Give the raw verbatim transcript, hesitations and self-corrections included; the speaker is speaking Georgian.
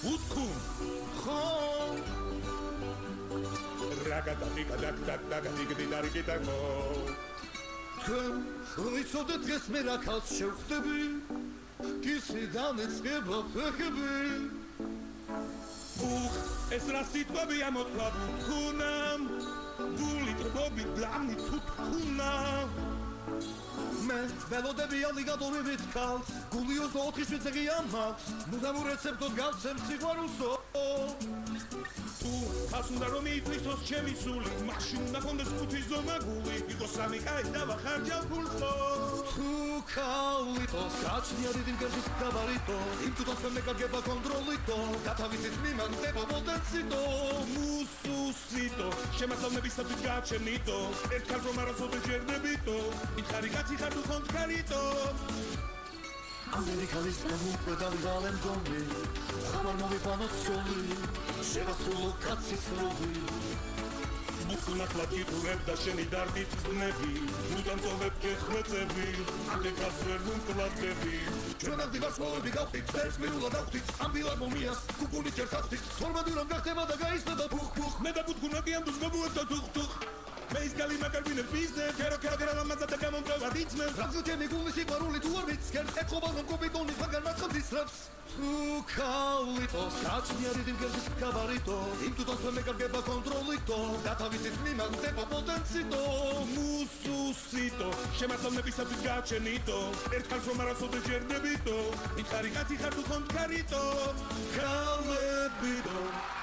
უთქუნ ხო რაგადაკა დაკ დაკ დაკ დიკ დიკ თქვენ ვიცოდეთ დღეს მე რა ქალს შევხვდები კისრიდან ეწყება ფეხები უხ ეს რა სიტყვებია მოთქვა უთქუნამ გული ტრბობი ბლამი თუთქუნა მე ველოდები ალიგატორებით ქალს გულიოს ოთხი შვიცეგია მაქვს მუდამ რეცეპტოდ გავცემ სიყვარულსო თუ ხას უნდა რომ ითვისოს ჩემი სული მაშინ უნდა კონდეს ხუთი ზომა გული იყო სამი კაი დავახარჯავ ფულსო თუ ქალითო საჩნია დიდი მგერშის გაბარიტო იმ თვითონ მე კარგება კონტროლიტო გათავისით მიმანდება პოტენციტო მუსუსიტო შემასწავლებლისათვის გააჩენიტო ერთ ქალს რომ არასოდეს ჯერდებიტო მითხარი კაცი ხარ თუ ხონთქარიტო ამერიკალის გამუკვედავი გალემ გონი ხამარ მოვიფანოთ სული შევასრულო კაცის რობი მუხნახლა გიტურებ და შენი დარდით ძნები უდან წოვებ გეხვეწები ამდენას ვერ ვუმკლავდები ჩვენ აღდივარს მოვები გავხდით ერთს მიულად ავხდით ამ ფილარმონიას კუკული ჯერს ავხდით თორმეტი რომ გახდება და გაიზრდება ფუხ ფუხ მე და ბუთქუნაკი ამ დუს მოგუერთდა თუხ თუხ მე ის გალი მაგარბინებ ბიზნეს ქერო ქერო ქერო ლამაზად და გამომწევად იცმევ რაღაცა ჩემი გულის სიყვარული თუ არ ვიცქენ ეთყობა რომ კოპიტონის მაგარ მაცხად ისრებს თუ ქალითო საჩნია დიდი მგერშის გაბარიტო იმ თვითონ მე კარგება კონტროლიტო გათავისით მიმანდება პოტენციტო მუსუსიტო შემასწავლებლისათვის გააჩენიტო ერთ ქალს რომ არასოდეს ჯერდებიტო მითხარი კაცი ხარ თუ ხონთქარიტო ქალებიტო